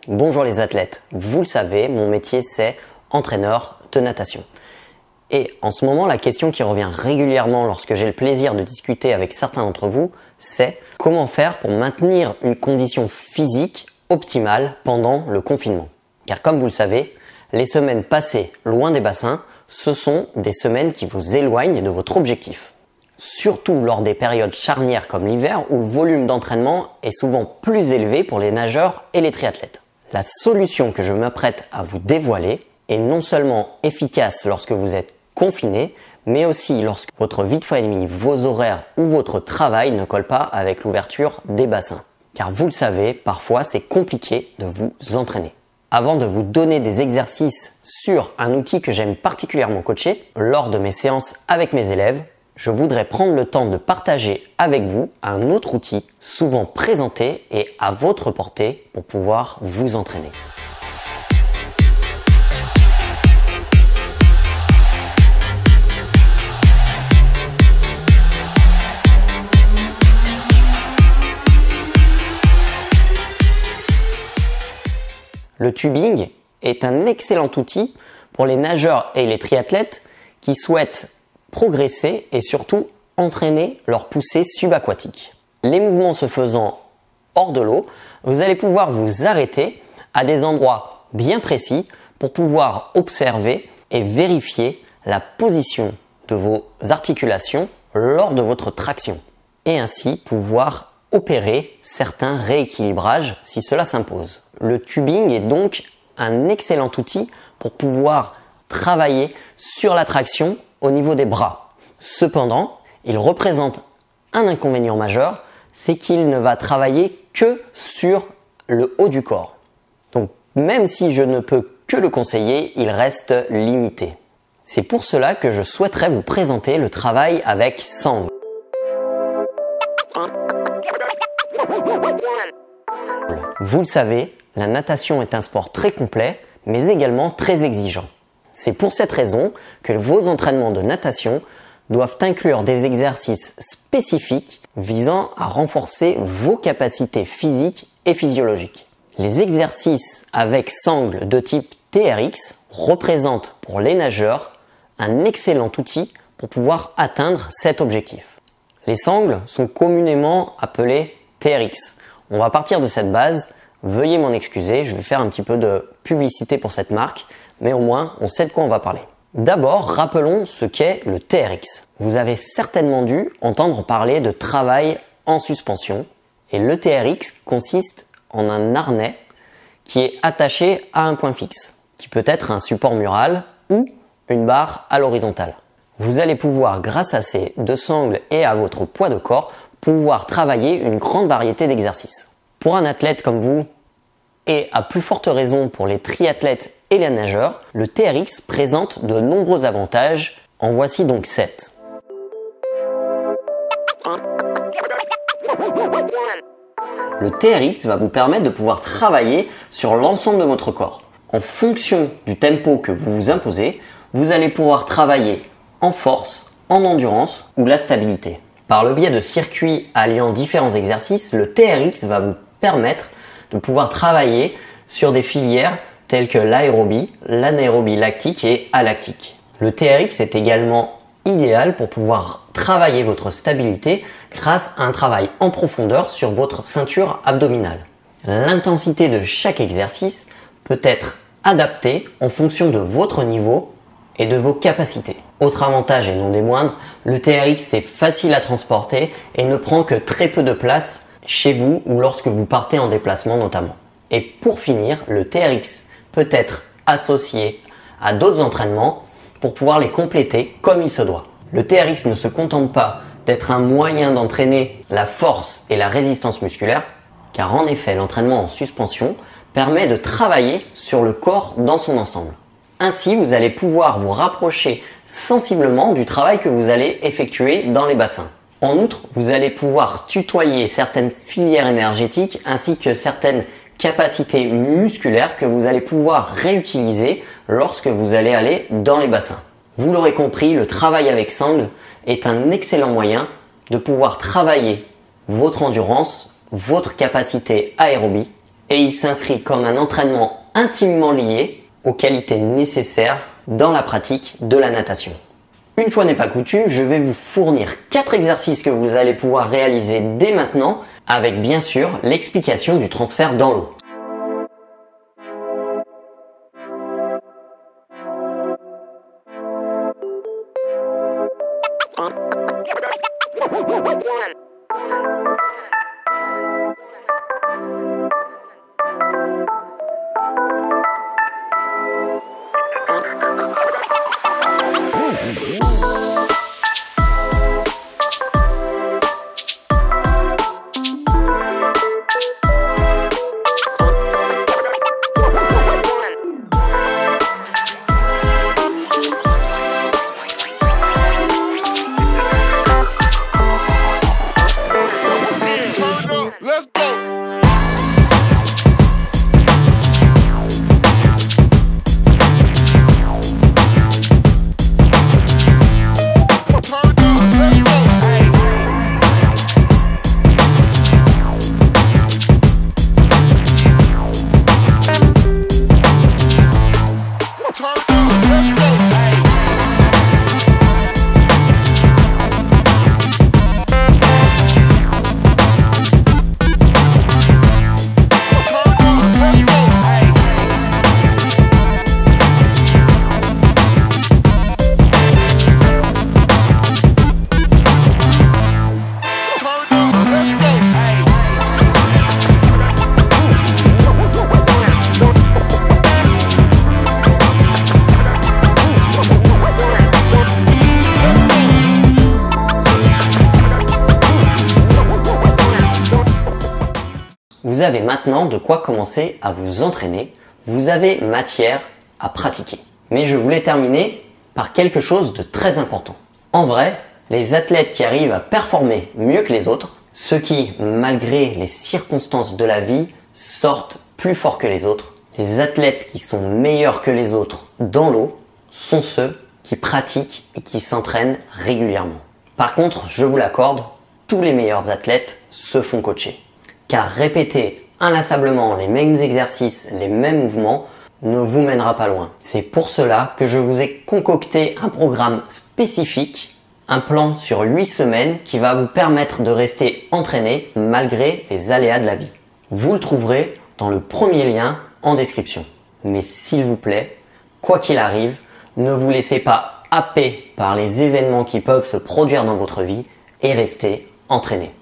Bonjour les athlètes, vous le savez, mon métier c'est entraîneur de natation. Et en ce moment, la question qui revient régulièrement lorsque j'ai le plaisir de discuter avec certains d'entre vous, c'est comment faire pour maintenir une condition physique optimale pendant le confinement. Car comme vous le savez, les semaines passées loin des bassins, ce sont des semaines qui vous éloignent de votre objectif. Surtout lors des périodes charnières comme l'hiver où le volume d'entraînement est souvent plus élevé pour les nageurs et les triathlètes. La solution que je m'apprête à vous dévoiler est non seulement efficace lorsque vous êtes confiné, mais aussi lorsque votre vie de famille, vos horaires ou votre travail ne collent pas avec l'ouverture des bassins. Car vous le savez, parfois c'est compliqué de vous entraîner. Avant de vous donner des exercices sur un outil que j'aime particulièrement coacher, lors de mes séances avec mes élèves, je voudrais prendre le temps de partager avec vous un autre outil souvent présenté et à votre portée pour pouvoir vous entraîner. Le tubing est un excellent outil pour les nageurs et les triathlètes qui souhaitent progresser et surtout entraîner leur poussée subaquatique. Les mouvements se faisant hors de l'eau, vous allez pouvoir vous arrêter à des endroits bien précis pour pouvoir observer et vérifier la position de vos articulations lors de votre traction et ainsi pouvoir opérer certains rééquilibrages si cela s'impose. Le tubing est donc un excellent outil pour pouvoir travailler sur la traction au niveau des bras. Cependant, il représente un inconvénient majeur, c'est qu'il ne va travailler que sur le haut du corps. Donc même si je ne peux que le conseiller, il reste limité. C'est pour cela que je souhaiterais vous présenter le travail avec sangle. Vous le savez, la natation est un sport très complet, mais également très exigeant. C'est pour cette raison que vos entraînements de natation doivent inclure des exercices spécifiques visant à renforcer vos capacités physiques et physiologiques. Les exercices avec sangle de type TRX représentent pour les nageurs un excellent outil pour pouvoir atteindre cet objectif. Les sangles sont communément appelées TRX. On va partir de cette base. Veuillez m'en excuser, je vais faire un petit peu de publicité pour cette marque, mais au moins on sait de quoi on va parler. D'abord, rappelons ce qu'est le TRX. Vous avez certainement dû entendre parler de travail en suspension et le TRX consiste en un harnais qui est attaché à un point fixe, qui peut être un support mural ou une barre à l'horizontale. Vous allez pouvoir, grâce à ces deux sangles et à votre poids de corps, pouvoir travailler une grande variété d'exercices. Pour un athlète comme vous, et à plus forte raison pour les triathlètes et les nageurs, le TRX présente de nombreux avantages. En voici donc 7. Le TRX va vous permettre de pouvoir travailler sur l'ensemble de votre corps. En fonction du tempo que vous vous imposez, vous allez pouvoir travailler en force, en endurance ou la stabilité. Par le biais de circuits alliant différents exercices, le TRX va vous permettre de pouvoir travailler sur des filières telles que l'aérobie, l'anaérobie lactique et alactique. Le TRX est également idéal pour pouvoir travailler votre stabilité grâce à un travail en profondeur sur votre ceinture abdominale. L'intensité de chaque exercice peut être adaptée en fonction de votre niveau et de vos capacités. Autre avantage et non des moindres, le TRX est facile à transporter et ne prend que très peu de place chez vous ou lorsque vous partez en déplacement notamment. Et pour finir, le TRX peut être associé à d'autres entraînements pour pouvoir les compléter comme il se doit. Le TRX ne se contente pas d'être un moyen d'entraîner la force et la résistance musculaire, car en effet l'entraînement en suspension permet de travailler sur le corps dans son ensemble. Ainsi, vous allez pouvoir vous rapprocher sensiblement du travail que vous allez effectuer dans les bassins. En outre, vous allez pouvoir tutoyer certaines filières énergétiques ainsi que certaines capacités musculaires que vous allez pouvoir réutiliser lorsque vous allez aller dans les bassins. Vous l'aurez compris, le travail avec sangle est un excellent moyen de pouvoir travailler votre endurance, votre capacité aérobie et il s'inscrit comme un entraînement intimement lié aux qualités nécessaires dans la pratique de la natation. Une fois n'est pas coutume, je vais vous fournir 4 exercices que vous allez pouvoir réaliser dès maintenant avec bien sûr l'explication du transfert dans l'eau. Let's go. Vous avez maintenant de quoi commencer à vous entraîner, vous avez matière à pratiquer. Mais je voulais terminer par quelque chose de très important. En vrai, les athlètes qui arrivent à performer mieux que les autres, ceux qui, malgré les circonstances de la vie, sortent plus forts que les autres, les athlètes qui sont meilleurs que les autres dans l'eau, sont ceux qui pratiquent et qui s'entraînent régulièrement. Par contre, je vous l'accorde, tous les meilleurs athlètes se font coacher. Car répéter inlassablement les mêmes exercices, les mêmes mouvements ne vous mènera pas loin. C'est pour cela que je vous ai concocté un programme spécifique, un plan sur 8 semaines qui va vous permettre de rester entraîné malgré les aléas de la vie. Vous le trouverez dans le premier lien en description. Mais s'il vous plaît, quoi qu'il arrive, ne vous laissez pas happer par les événements qui peuvent se produire dans votre vie et restez entraîné.